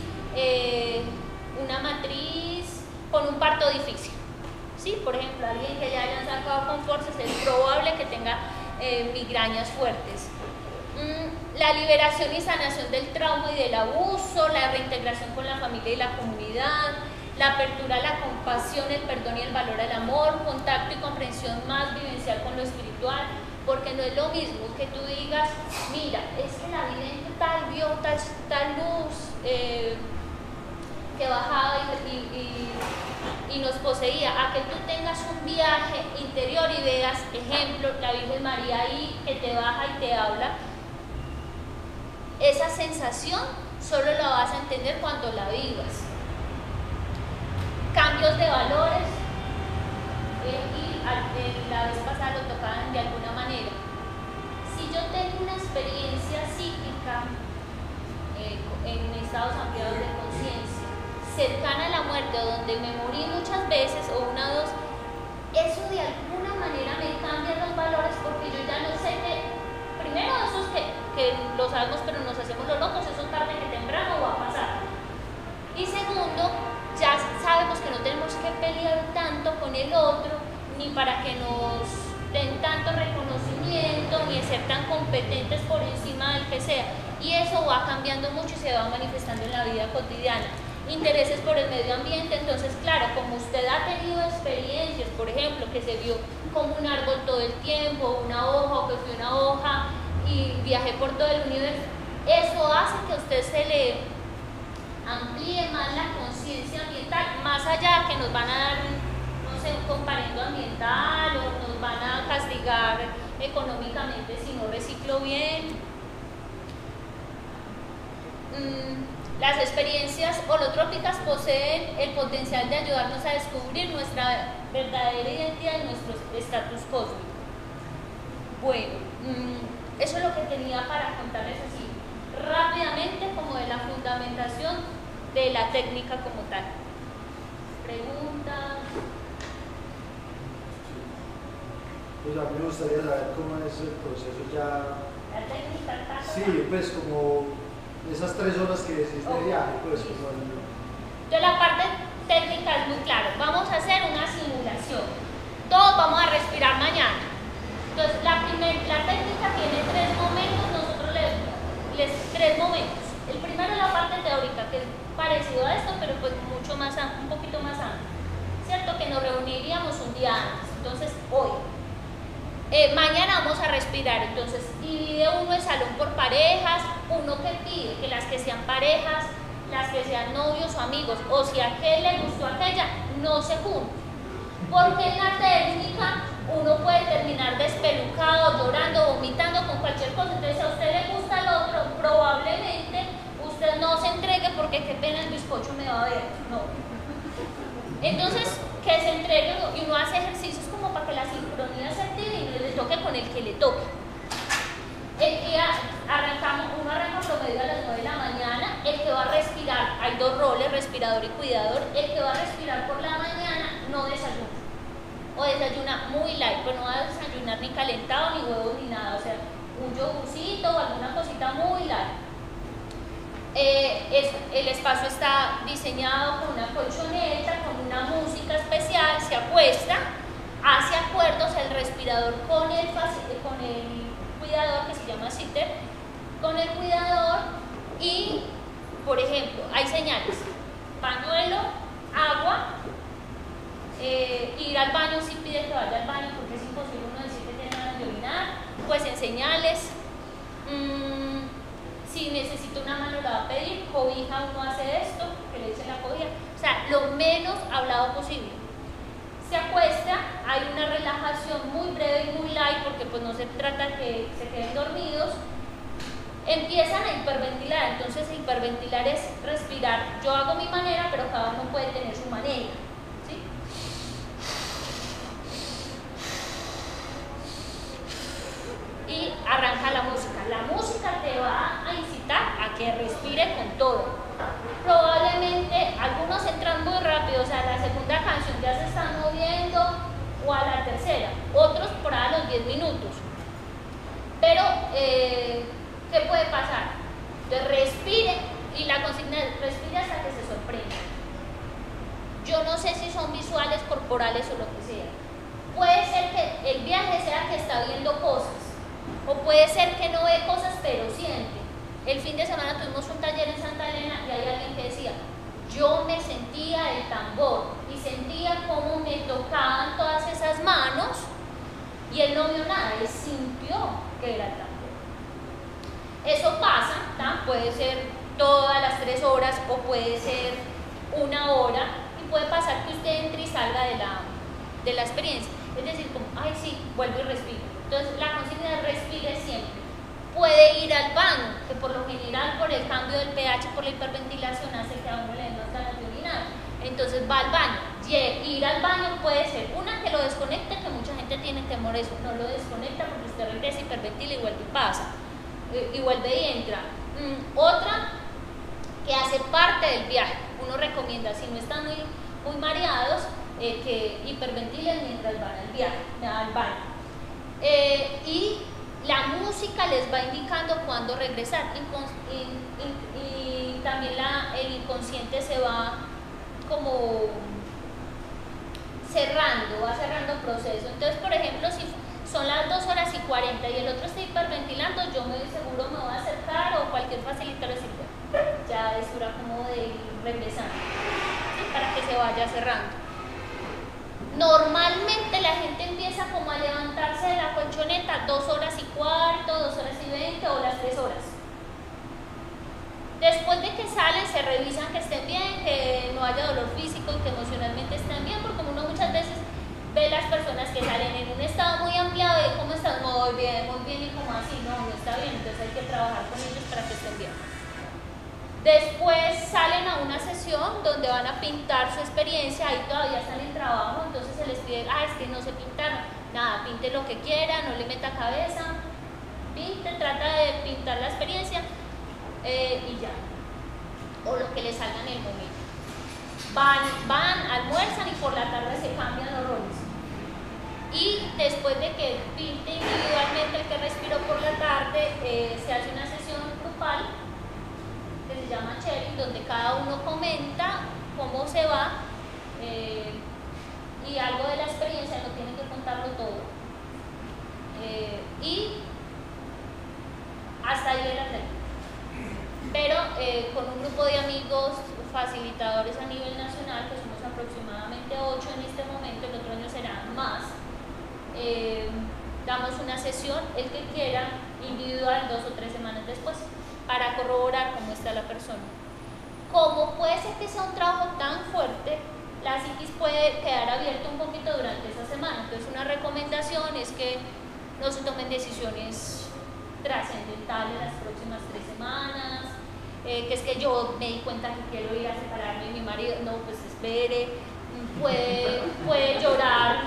con un parto difícil. ¿Sí? Por ejemplo, alguien que ya hayan sacado con fuerzas es probable que tenga migrañas fuertes. La liberación y sanación del trauma y del abuso, la reintegración con la familia y la comunidad, la apertura a la compasión, el perdón y el valor al amor, contacto y comprensión más vivencial con lo espiritual, porque no es lo mismo que tú digas, mira, es que la vidente tal vio tal luz que bajaba y nos poseía, a que tú tengas un viaje interior y veas, ejemplo, la Virgen María ahí que te baja y te habla. Esa sensación solo la vas a entender cuando la vivas. Cambios de valores, y la vez pasada lo tocaban de alguna manera. Si yo tengo una experiencia psíquica en estados ampliados de conciencia, cercana a la muerte, donde me morí muchas veces o una o dos, eso de alguna manera me cambia los valores, porque yo ya no sé que, primero, eso es que lo sabemos pero nos hacemos los locos, eso tarde que temprano va a pasar. Y segundo, ya sabemos que no tenemos que pelear tanto con el otro, ni para que nos den tanto reconocimiento, ni ser tan competentes por encima del que sea. Y eso va cambiando mucho y se va manifestando en la vida cotidiana. Intereses por el medio ambiente, entonces claro, como usted ha tenido experiencias, por ejemplo, que se vio como un árbol todo el tiempo, una hoja, o que fui una hoja y viajé por todo el universo, eso hace que a usted se le amplíe más la conciencia ambiental, más allá que nos van a dar, no sé, un comparendo ambiental o nos van a castigar económicamente si no reciclo bien. Las experiencias holotrópicas poseen el potencial de ayudarnos a descubrir nuestra verdadera identidad y nuestro estatus cósmico. Bueno, eso es lo que tenía para contarles así rápidamente, como de la fundamentación de la técnica como tal. ¿Preguntas? Pues a mí me gustaría saber cómo es el proceso ya. La técnica, sí, pues como esas 3 horas que decís de viaje, pues como Entonces la parte técnica es muy clara. Vamos a hacer una simulación. Todos vamos a respirar mañana. Entonces la técnica tiene 3 momentos, nosotros les 3 momentos. El primero es la parte teórica, que es parecido a esto, pero pues mucho más, un poquito más amplio. ¿Cierto? Que nos reuniríamos un día antes. Entonces hoy. Mañana vamos a respirar, entonces divide uno el salón por parejas, uno que pide que las que sean parejas, las que sean novios o amigos, o si a aquel le gustó a aquella, no se junten, porque en la técnica uno puede terminar despelucado, llorando, vomitando con cualquier cosa. Entonces si a usted le gusta al otro, probablemente usted no se entregue porque qué pena el bizcocho me va a ver, no. Entonces que se entregue y uno hace ejercicios como para que la sincronía se active y no le toque con el que le toque. El día uno arranca promedio a las 9 de la mañana, el que va a respirar, hay 2 roles, respirador y cuidador, el que va a respirar por la mañana no desayuna, o desayuna muy light, pues no va a desayunar cocinar ni calentado, ni huevos, ni nada, o sea, un yogurcito o alguna cosita muy light. El espacio está diseñado con una colchoneta, con una música especial, se acuesta, hace acuerdos el respirador con el cuidador, que se llama sitter, con el cuidador, y, por ejemplo, hay señales: pañuelo, agua, ir al baño si pide que vaya al baño, porque es imposible uno decir que tiene ganas de orinar, pues en señales. Si necesita una mano la va a pedir, cobija, uno hace esto, que le dice la cobija, o sea, lo menos hablado posible. Se acuesta, hay una relajación muy breve y muy light, porque pues no se trata de que se queden dormidos. Empiezan a hiperventilar, entonces hiperventilar es respirar. Yo hago mi manera, pero cada uno puede tener su manera, ¿sí? Y arranca la música. La música te va a incitar a que respire con todo. Probablemente algunos entran muy rápido, o sea, la segunda canción ya se están moviendo, o a la tercera, otros por ahí a los 10 minutos. Pero, ¿qué puede pasar? Entonces respire, y la consigna es respire hasta que se sorprenda. Yo no sé si son visuales, corporales o lo que sea. Puede ser que el viaje sea que está viendo cosas, o puede ser que no ve cosas pero siente. El fin de semana tuvimos un taller en Santa Elena y hay alguien que decía: yo me sentía el tambor y sentía cómo me tocaban todas esas manos, y él no vio nada, él sintió que era el tambor. Eso pasa, ¿tá? Puede ser todas las 3 horas o puede ser 1 hora, y puede pasar que usted entre y salga de la experiencia. Es decir, como, ay sí, vuelvo y respiro. Entonces la consigna es respire siempre. Puede ir al baño, que por lo general por el cambio del pH, por la hiperventilación, hace que a uno le den más ganas de orinar. Entonces va al baño. Ir al baño puede ser una que lo desconecte, que mucha gente tiene temor a eso, no lo desconecta porque usted regresa, hiperventila y vuelve y pasa, y vuelve y entra. Otra que hace parte del viaje, uno recomienda, si no están muy mareados, que hiperventilen mientras van al baño. Y la música les va indicando cuándo regresar, y también el inconsciente se va como va cerrando el proceso. Entonces, por ejemplo, si son las 2 horas y 40 y el otro está hiperventilando, yo seguro me voy a acercar, o cualquier facilitador decir, ya es hora como de ir regresando, ¿sí? Para que se vaya cerrando. Normalmente la gente empieza como a levantarse de la colchoneta 2 horas y cuarto, 2 horas y 20 o las 3 horas. Después de que salen, se revisan que estén bien, que no haya dolor físico y que emocionalmente estén bien, porque uno muchas veces ve las personas que salen en un estado muy ampliado de cómo están, muy bien, y como así, no está bien, entonces hay que trabajar con ellos para que estén bien. Después salen a una sesión donde van a pintar su experiencia, ahí todavía están en trabajo, entonces se les pide, es que no se pintaron, nada, pinte lo que quiera, no le meta cabeza, pinte, trata de pintar la experiencia, y ya, o lo que les salga en el momento. Van, almuerzan y por la tarde se cambian los roles. Y después de que pinte individualmente el que respiró por la tarde, se hace una sesión grupal que se llama sharing, donde cada uno comenta cómo se va, y algo de la experiencia, no tienen que contarlo todo, y hasta ahí de la técnica. Pero con un grupo de amigos facilitadores a nivel nacional, que somos aproximadamente 8 en este momento, el otro año serán más, damos una sesión, el que quiera, individual, 2 o 3 semanas después, para corroborar cómo está la persona. Como puede ser que sea un trabajo tan fuerte, la psiquis puede quedar abierta un poquito durante esa semana. Entonces, una recomendación es que no se tomen decisiones trascendentales las próximas 3 semanas, que es que yo me di cuenta que quiero ir a separarme de mi marido, no, pues espere, puede llorar,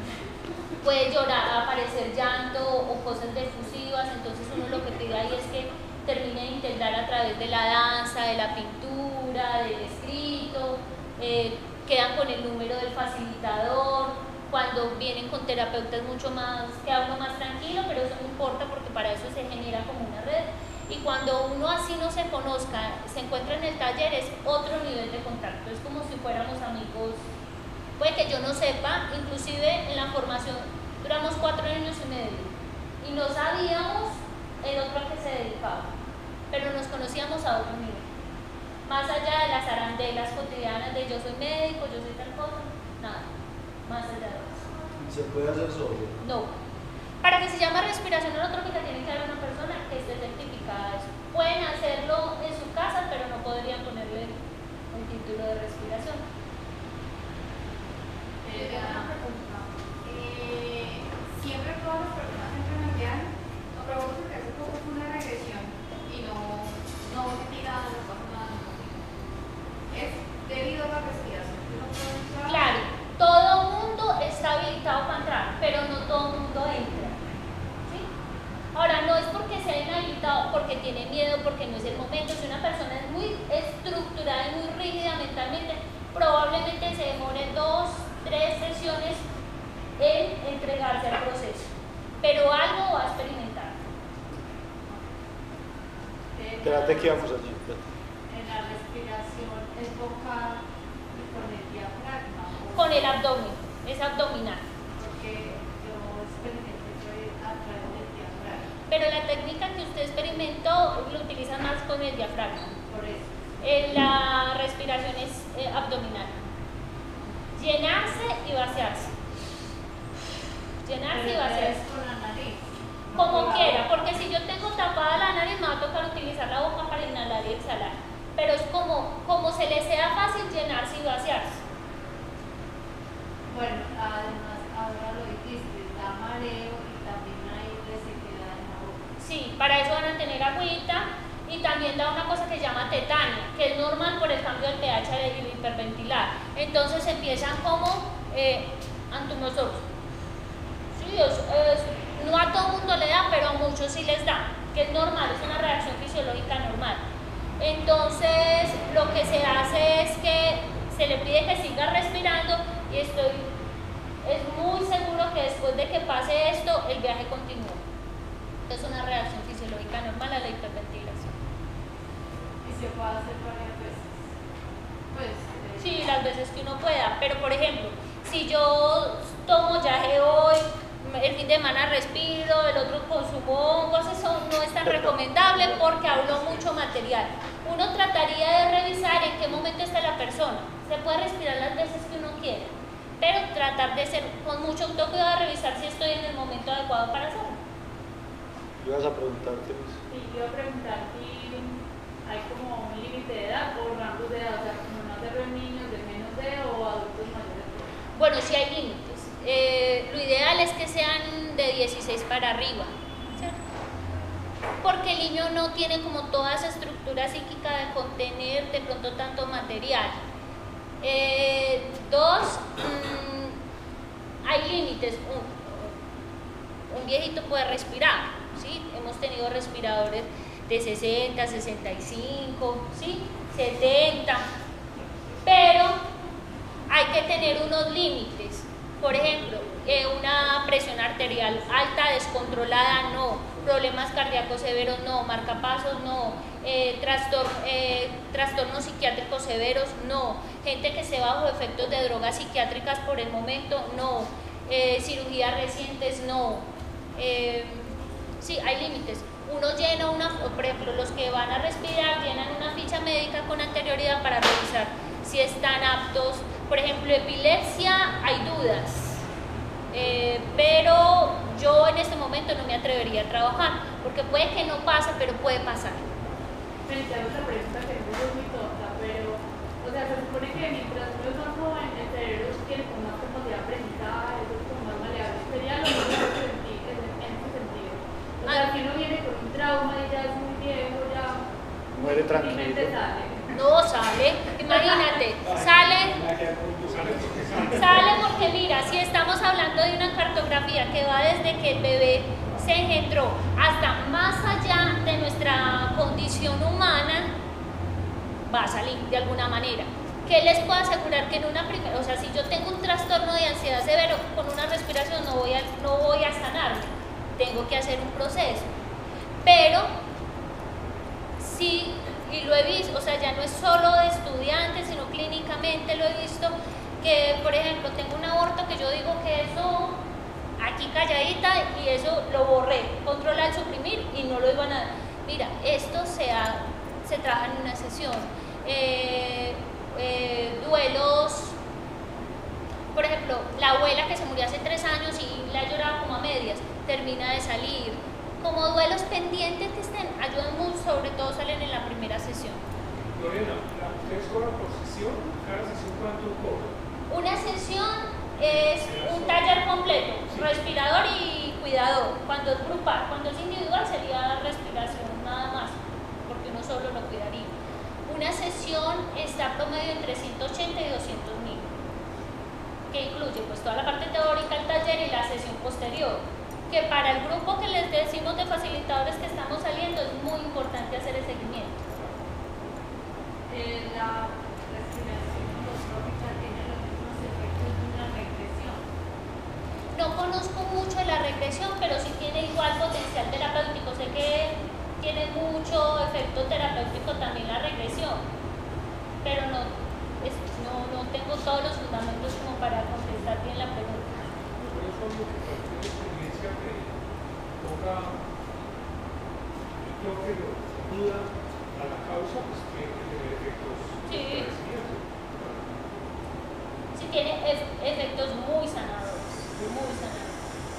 aparecer llanto o cosas defusivas. Entonces uno lo que pide ahí es que termine de integrar a través de la danza, de la pintura, del escrito, quedan con el número del facilitador, cuando vienen con terapeutas mucho más, queda uno más tranquilo, pero eso no importa porque para eso se genera como una red. Y cuando uno así no se conozca, se encuentra en el taller, es otro nivel de contacto, es como si fuéramos amigos. Puede que yo no sepa, inclusive en la formación duramos 4 años y medio y no sabíamos el otro a qué se dedicaba, pero nos conocíamos a otro nivel. Más allá de las arandelas cotidianas de yo soy médico, yo soy tal cosa, nada, más allá de eso. ¿Se puede hacer solo? No. Para que se llame respiración holotrópica tiene que haber una persona que esté certificada de eso. Pueden hacerlo en su casa, pero no podrían ponerle un título de respiración. Siempre todas las personas entran al viaje, no pregunto que hace poco fue una regresión y no se tira, no pasa nada. Es debido a la respiración. Claro, todo mundo está habilitado para entrar, pero no todo el mundo entra. ¿Sí? Ahora, no es porque sea inhabilitado, porque tiene miedo, porque no es el momento. Si una persona es muy estructurada y muy rígida mentalmente, probablemente se demore 2, 3 sesiones en entregarse al proceso, pero algo va a experimentar. Espérate que vamos allí. En la respiración es boca y con el diafragma. Con el abdomen, es abdominal. Porque yo experimenté a través del diafragma. Pero la técnica que usted experimentó lo utiliza más con el diafragma. Por eso. La respiración es abdominal. Llenarse y vaciarse. Llenarse y vaciarse. Con la nariz. Como quiera, porque si yo tengo tapada la nariz me va a tocar utilizar la boca para inhalar y exhalar. Pero es como se le sea fácil llenarse y vaciarse. Bueno, además, ahora lo dijiste, da mareo y también hay resequedad en la boca. Sí, para eso van a tener agüita y también da una cosa que se llama tetania, que es normal por el cambio del pH del hiperventilar. Entonces empiezan como antumosos. Sí, no a todo mundo le da, pero a muchos sí les da, que es normal, es una reacción fisiológica normal. Entonces, lo que se hace es que se le pide que siga respirando y es muy seguro que después de que pase esto, el viaje continúa. Es una reacción fisiológica normal a la hiperventilación. Y se puede hacer varias veces. Pues, Sí, las veces que uno pueda, pero por ejemplo, si yo tomo yaje hoy, el fin de semana respiro, el otro consumo hongos, eso no es tan recomendable porque hablo mucho material. Uno trataría de revisar en qué momento está la persona. Se puede respirar las veces que uno quiera, pero tratar de ser con mucho autocuidado, de revisar si estoy en el momento adecuado para hacerlo. Ibas a preguntarte. Sí, iba a preguntar si hay como un límite de edad o rangos de edad, o sea, como no hacerlo en niños de menos de o adultos mayores de. Bueno, sí hay límites. Lo ideal es que sean de 16 para arriba, ¿cierto? Porque el niño no tiene como toda esa estructura psíquica de contener de pronto tanto material. 2, hay límites. Un viejito puede respirar, ¿sí? Hemos tenido respiradores de 60, 65, ¿sí? 70, pero hay que tener unos límites. Por ejemplo, una presión arterial alta, descontrolada, no. Problemas cardíacos severos, no. Marcapasos, no. Trastornos psiquiátricos severos, no. Gente que esté bajo efectos de drogas psiquiátricas por el momento, no. Cirugías recientes, no. Sí, hay límites. Uno llena por ejemplo, los que van a respirar llenan una ficha médica con anterioridad para revisar si están aptos. Por ejemplo, epilepsia, hay dudas, pero yo en este momento no me atrevería a trabajar, porque puede que no pase, pero puede pasar. Frente a otra pregunta que no es muy tonta, pero, o sea, se supone que mientras uno es más joven, el cerebro tiene como más capacidad de aprendizaje, es como más maleable. Sería lo mismo en ese sentido. O sea, que uno viene con un trauma y ya es muy viejo, ya Muere tranquilo. difícilmente sale. No sale, imagínate, sale porque mira, si estamos hablando de una cartografía que va desde que el bebé se engendró hasta más allá de nuestra condición humana, va a salir de alguna manera. ¿Qué les puedo asegurar? Que en una primera, o sea, si yo tengo un trastorno de ansiedad severo, con una respiración no voy a sanarme, tengo que hacer un proceso. Pero sí, y lo he visto, o sea, ya no es solo de estudiantes, sino clínicamente lo he visto, que por ejemplo tengo un aborto que yo digo que eso, aquí calladita, y eso lo borré, controlar, suprimir, y no lo iban a... Mira, esto se trabaja en una sesión. Duelos, por ejemplo, la abuela que se murió hace 3 años y la lloraba como a medias, termina de salir. Como duelos pendientes que estén, ayudan mucho, sobre todo salen en la primera sesión. Lorena, ¿ustedes cobran por sesión? ¿Cada sesión cuánto cobran? Una sesión es un taller completo, respirador y cuidador. Cuando es grupal, cuando es individual sería respiración nada más, porque uno solo lo cuidaría. Una sesión está promedio entre 180 y 200.000, que incluye pues toda la parte teórica, el taller y la sesión posterior, que para el grupo que les decimos de facilitadores que estamos saliendo es muy importante hacer el seguimiento. La respiración holotrópica tiene los mismos efectos de una regresión. No conozco mucho de la regresión, pero sí tiene igual potencial terapéutico. Sé que tiene mucho efecto terapéutico también la regresión, pero no tengo todos los fundamentos como para contestar bien la pregunta. Por eso es lo que cualquier experiencia que toca, yo creo que lo ayuda a la causa, pues tiene que tener efectos. Sí. Sí, tiene efectos muy sanadores, muy sanadores.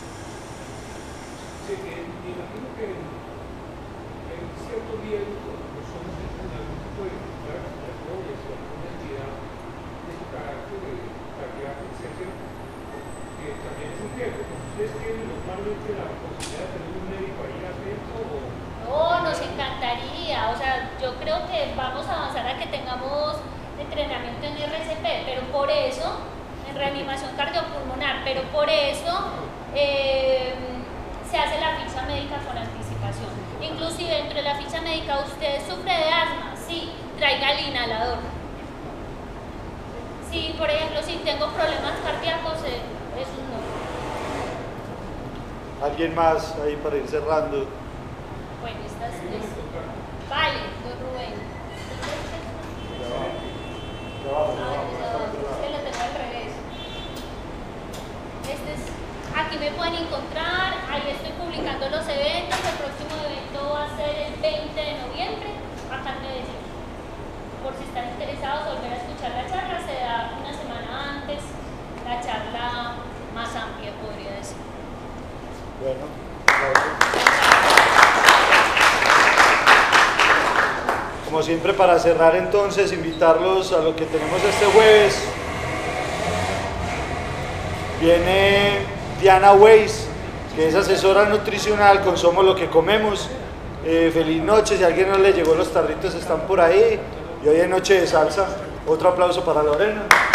Sí, me imagino que en cierto día personas que tienen algún tipo de dificultad respiratorias o alguna entidad de su carácter cardíaco, etcétera, que también es un tiempo. ¿Ustedes tienen normalmente la posibilidad de tener un médico ahí atento o...? No, nos encantaría, o sea, yo creo que vamos a avanzar a que tengamos entrenamiento en RCP, pero por eso, en reanimación cardiopulmonar, pero por eso se hace la ficha médica con anticipación. Inclusive dentro de la ficha médica, ¿usted sufre de asma? Sí, traiga el inhalador. Sí, por ejemplo, si tengo problemas cardíacos, eso no. ¿Alguien más ahí para ir cerrando? Bueno, esta es... Vale, don Rubén. Es que lo tengo al revés. Aquí me pueden encontrar, ahí estoy publicando los eventos. El próximo evento va a ser el 20 de noviembre, acá en Medellín. Por si están interesados en volver a escuchar la charla, se da una semana antes la charla más amplia, podría decir. Bueno, como siempre, para cerrar entonces, invitarlos a lo que tenemos este jueves. Viene Diana Weiss, que es asesora nutricional con Somos lo que comemos. Feliz noche, si a alguien no le llegó los tarritos están por ahí. Y hoy es noche de salsa. Otro aplauso para Lorena.